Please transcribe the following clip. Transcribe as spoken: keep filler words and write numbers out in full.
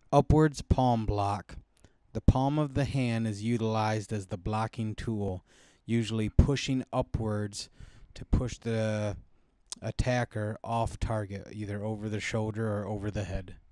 Upwards palm block. The palm of the hand is utilized as the blocking tool, usually pushing upwards to push the attacker off target, either over the shoulder or over the head.